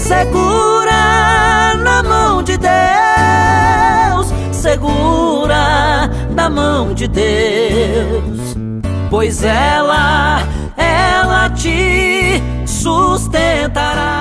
Segura na mão de Deus, segura na mão de Deus, pois ela te sustentará.